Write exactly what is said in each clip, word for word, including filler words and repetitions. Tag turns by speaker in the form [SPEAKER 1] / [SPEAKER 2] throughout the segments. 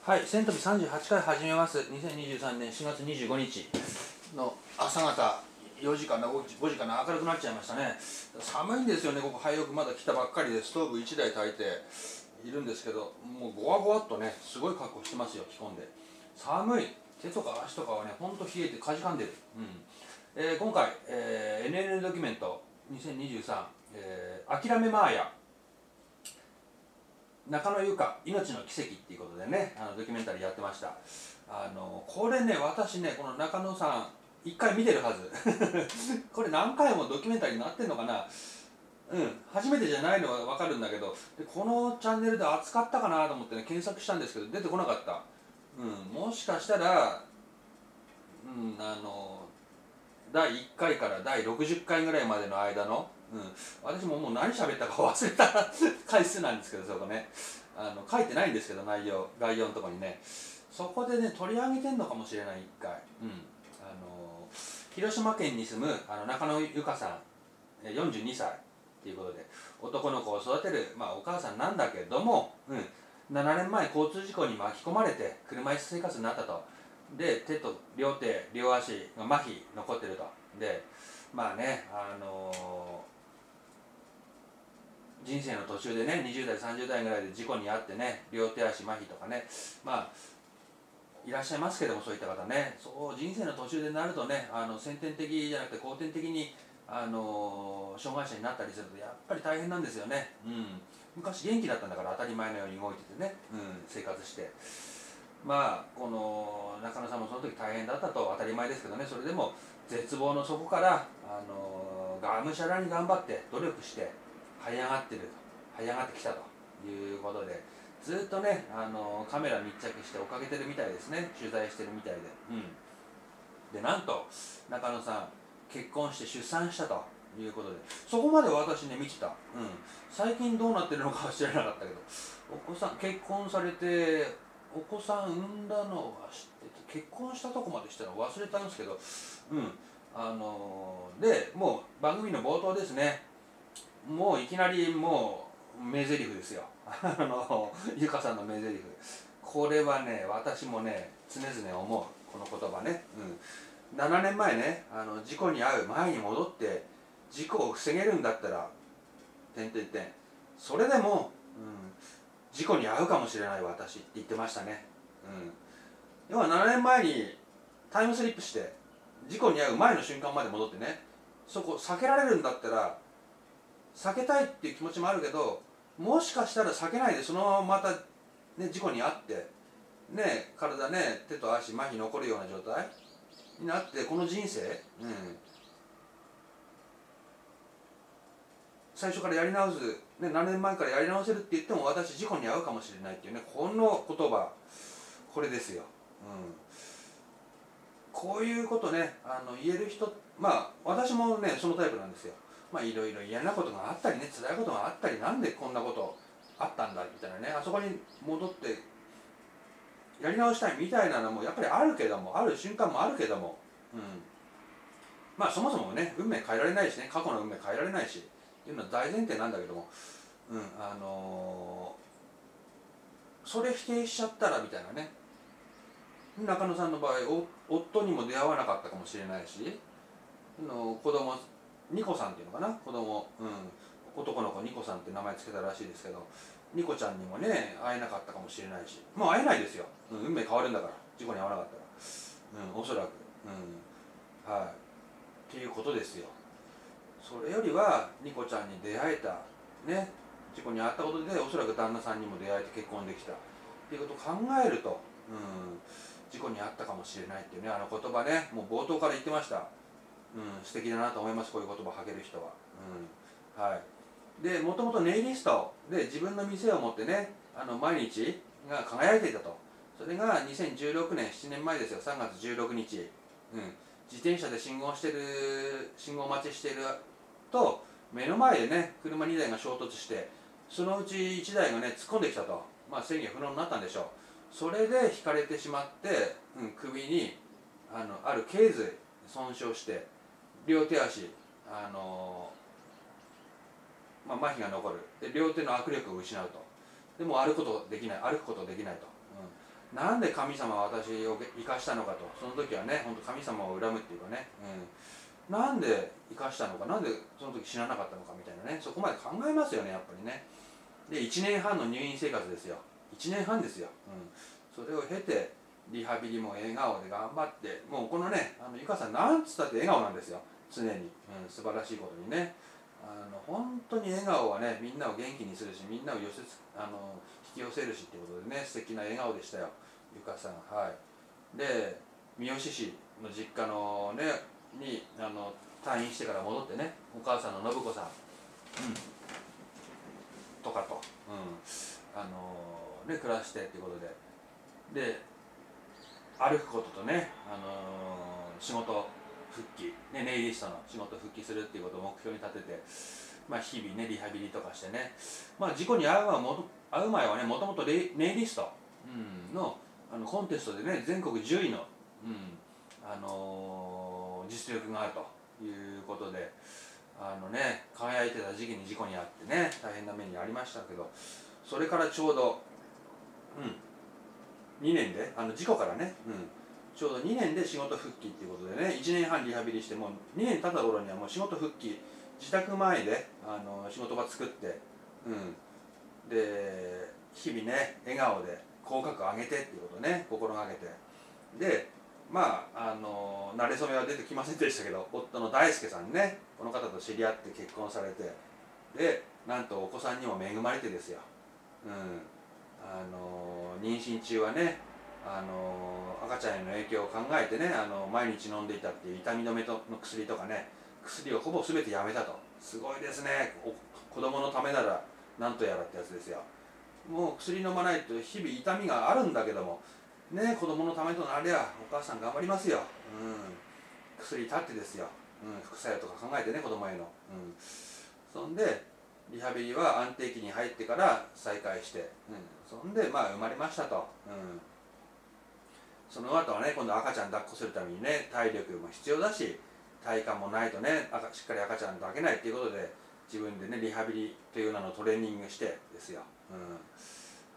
[SPEAKER 1] はい、千飛びさんじゅうはちかい始めます。にせんにじゅうさんねんしがつにじゅうごにちの朝方よじかなごじかな、明るくなっちゃいましたね。寒いんですよね。ここ早くまだ来たばっかりでストーブいちだい焚いているんですけど、もうゴワゴワっとね、すごい格好してますよ。着込んで寒い。手とか足とかはね、ほんと冷えてかじかんでる。うんえー、今回、えー、エヌエヌエル ドキュメントにせんにじゅうさん、えー、諦めまーや中野由佳命の奇跡っていうことでね、あのドキュメンタリーやってました。あのこれね、私ね、この中野さんいっかい見てるはずこれ何回もドキュメンタリーになってんのかな。うん初めてじゃないのは分かるんだけど、でこのチャンネルで扱ったかなと思ってね、検索したんですけど出てこなかった。うんもしかしたら、うんあのだいいっかいからだいろくじゅっかいぐらいまでの間の、うん、私ももう何喋ったか忘れた回数なんですけど、そこねあの書いてないんですけど、内容概要のところにね、そこでね取り上げてんのかもしれない。いっかい、うん、あの広島県に住むあの中野由佳さんよんじゅうにさいっていうことで、男の子を育てる、まあ、お母さんなんだけども、うん、ななねんまえ交通事故に巻き込まれて車椅子生活になったと。で手と両手両足が麻痺残ってると。でまあねあのー、人生の途中でねにじゅうだいさんじゅうだいぐらいで事故に遭ってね、両手足麻痺とかね、まあいらっしゃいますけども、そういった方ね、そう人生の途中でなるとね、あの先天的じゃなくて後天的にあの障害者になったりするとやっぱり大変なんですよね。うん、昔元気だったんだから当たり前のように動いててね、うん、生活して。まあこの中野さんもその時大変だったと当たり前ですけどね、それでも絶望の底からあのがむしゃらに頑張って努力して這い上がってると這い上がってきたということで、ずっとねあのカメラ密着して追っかけてるみたいですね。取材してるみたいで、うん、でなんと中野さん結婚して出産したということで、そこまで私ね見てた、うん、最近どうなってるのかは知らなかったけど、お子さん結婚されてお子さん産んだのは知ってて、結婚したとこまでしたの忘れたんですけど、うんあのー、でもう番組の冒頭ですね、もういきなりもう名台詞ですよあの由佳さんの名台詞、これはね私もね常々思うこの言葉ね、うん、ななねんまえねあの事故に遭う前に戻って事故を防げるんだったら点点点それでも、うん事故に遭うかもしれない私って言ってましたね。うん、要はななねんまえにタイムスリップして事故に遭う前の瞬間まで戻ってね、そこ避けられるんだったら避けたいっていう気持ちもあるけど、もしかしたら避けないでそのまままた、ね、事故に遭ってね体ね手と足麻痺残るような状態になってこの人生、うん、最初からやり直す、ね、何年前からやり直せるって言っても私事故に遭うかもしれないっていうね、この言葉これですよ。うん、こういうことねあの言える人、まあ私もねそのタイプなんですよ。まあいろいろ嫌なことがあったりね辛いことがあったり、なんでこんなことあったんだみたいなね、あそこに戻ってやり直したいみたいなのもやっぱりあるけども、ある瞬間もあるけども、うん、まあそもそもね運命変えられないしね、過去の運命変えられないしっていうのは大前提なんだけども、うん、あのー、それ否定しちゃったらみたいなね、中野さんの場合お夫にも出会わなかったかもしれないし、の子供ニコさんっていうのかな、子供、うん、男の子ニコさんって名前つけたらしいですけど、ニコちゃんにもね会えなかったかもしれないし、もう会えないですよ、うん、運命変わるんだから事故に遭わなかったら、うん、おそらく、うん、はいっていうことですよ。それよりはニコちゃんに出会えたね、事故に遭ったことでおそらく旦那さんにも出会えて結婚できたっていうことを考えると、うん、事故に遭ったかもしれないっていうね、あの言葉ねもう冒頭から言ってました。うん、素敵だなと思います、こういう言葉を吐ける人は。うんはい、でもともとネイリストで自分の店を持ってねあの毎日が輝いていたと。それがにせんじゅうろくねんしちねんまえですよ、さんがつじゅうろくにち、うん、自転車で信号してる信号待ちしてると目の前でね車にだいが衝突して、そのうちいちだいがね突っ込んできたと、まあ、制御不能になったんでしょう。それでひかれてしまって、うん、首にあのある頸髄損傷して両手足あのまあ、麻痺が残るで両手の握力を失うと。でも歩くことできない歩くことできないと、 なんで神様は私を生かしたのかと、その時はね本当神様を恨むっていうかね、うん、なんで生かしたのか、なんでその時死ななかったのかみたいなね、そこまで考えますよねやっぱりね。でいちねんはんの入院生活ですよ。いちねんはんですよ、うん、それを経てリハビリも笑顔で頑張って、もうこのねあのゆかさんなんつったって笑顔なんですよ常に、うん、素晴らしいことにね。あの本当に笑顔はねみんなを元気にするし、みんなを寄せつあの引き寄せるしっていうことでね、素敵な笑顔でしたよゆかさん。はい。で三好市の実家のねにあの退院してから戻ってね、お母さんの信子さん、うん、とかと、うん、あのね暮らしてっていうことで、で歩くこととね、あの仕事復帰、ね、ネイリストの仕事復帰するっていうことを目標に立てて、まあ、日々ねリハビリとかしてね、まあ、事故に遭う前はもと遭う前はねもともとネイリスト、うん、のあのコンテストでね全国じゅういの、うんあのー実力があるということで、あのね輝いてた時期に事故に遭ってね大変な目にありましたけど、それからちょうど、うん、にねんであの事故からね、うん、ちょうどにねんで仕事復帰っていうことでねいちねんはんリハビリして、もうにねん経った頃にはもう仕事復帰、自宅前であの仕事場作って、うん、で日々ね笑顔で口角上げてっていうことをね心がけて、でまああの馴れ初めは出てきませんでしたけど、夫の大輔さんね、この方と知り合って結婚されて、でなんとお子さんにも恵まれてですよ、うん、あの妊娠中はねあの赤ちゃんへの影響を考えてねあの毎日飲んでいたっていう痛み止めとの薬とかね、薬をほぼ全てやめたと。すごいですね、子供のためならなんとやらってやつですよ。もう薬飲まないと日々痛みがあるんだけどもね、子供のためとなりゃお母さん頑張りますよ、うん、薬立ってですよ、うん、副作用とか考えてね子供への、うん、そんでリハビリは安定期に入ってから再開して、うん、そんでまあ生まれましたと、うん、その後はね今度赤ちゃん抱っこするためにね体力も必要だし体幹もないとねしっかり赤ちゃん抱けないっていうことで自分でねリハビリという名のトレーニングしてですよ、うん、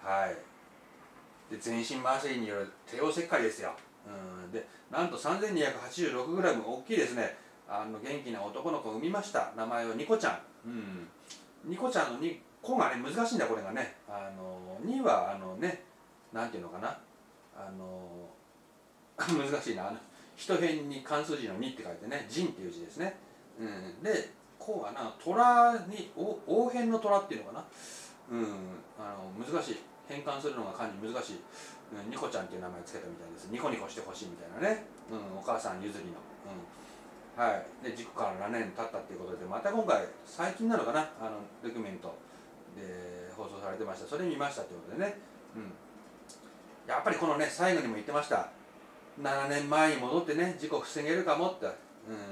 [SPEAKER 1] はいで全身麻酔による帝王切開ですよ、うん、でなんと さんぜんにひゃくはちじゅうろくグラム 大きいですね、あの元気な男の子を産みました。名前をニコちゃん、うん、ニコちゃんのに子がね難しいんだこれがね、あのにはあのねなんていうのかな、あの難しいな、あの一辺に漢数字のにって書いてね人っていう字ですね、うん、で子はな虎にお王辺の虎っていうのかな、うん、あの難しい、変換するのが漢字難しい、うん、ニコちゃんっていう名前つけたみたいです。ニコニコしてほしいみたいなね、うん、お母さん譲りの、うん、はいで事故からななねん経ったっていうことで、また今回最近なのかな、あのドキュメントで放送されてました。それ見ましたということでね、うん、やっぱりこのね最後にも言ってました、ななねんまえに戻ってね事故防げるかもって、うん、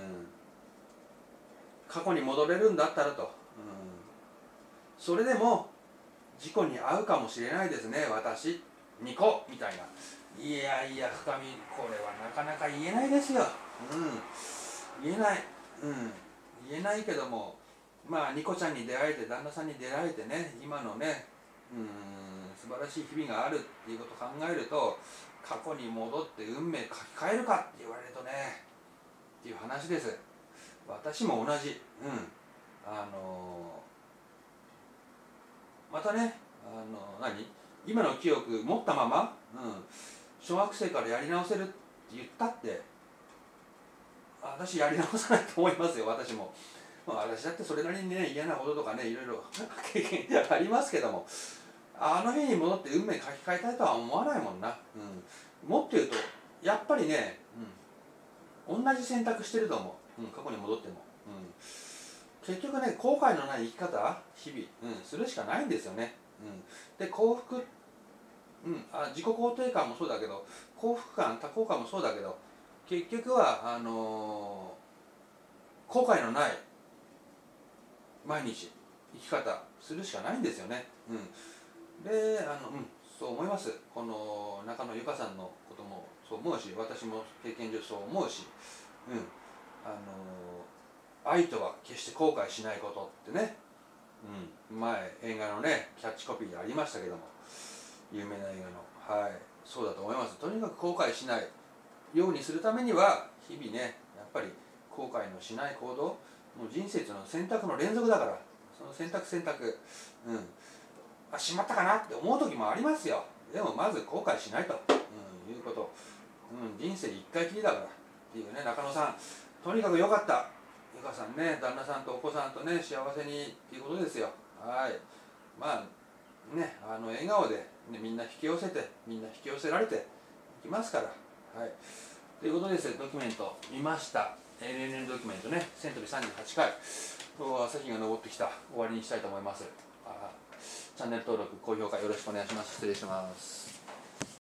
[SPEAKER 1] 過去に戻れるんだったらと、うん、それでも事故に遭うかもしれないですね私にこみたいな、いやいや深みこれはなかなか言えないですよ、うん、言えない、うん、言えないけども、まあニコちゃんに出会えて旦那さんに出会えてね今のね、うん、素晴らしい日々があるっていうことを考えると、過去に戻って運命書き換えるかって言われるとねっていう話です。私も同じ、うん、あのーまたね、あのー何今の記憶持ったまま、うん、小学生からやり直せるって言ったって私やり直さないと思いますよ。私も、まあ、私だってそれなりにね嫌なこととかねいろいろ経験ありますけども、あの日に戻って運命書き換えたいとは思わないもんな、うん、もっと言うとやっぱりね、うん、同じ選択してると思う、うん、過去に戻っても、うん、結局ね後悔のない生き方日々、うん、するしかないんですよね、うん、で幸福、うん、あ自己肯定感もそうだけど幸福感多幸感もそうだけど結局はあのー、後悔のない毎日生き方するしかないんですよね、うん、であの、うん、そう思います。この中野由香さんのこともそう思うし私も経験上そう思うし、うん、あのー、愛とは決して後悔しないことってね、うん、前映画のねキャッチコピーでありましたけども有名な映画の、はい、 そうだと思います。とにかく後悔しないようにするためには日々ね、やっぱり後悔のしない行動、もう人生っていうのは選択の連続だから、その選択選択、うん、あ、しまったかなって思う時もありますよ。でもまず後悔しないと、うん、いうこと、うん、人生一回きりだからっていうね。中野さん、とにかく良かった。ゆかさんね、旦那さんとお子さんとね、幸せにっていうことですよ。はい。まあね、あの笑顔で、ね、みんな引き寄せて、みんな引き寄せられていきますから。はい。ということです。ドキュメント見ました。エヌエヌエル ドキュメントね、せんとびさんじゅうはちかい。今日は朝日が昇ってきた。終わりにしたいと思います。あ、チャンネル登録、高評価よろしくお願いします。失礼します。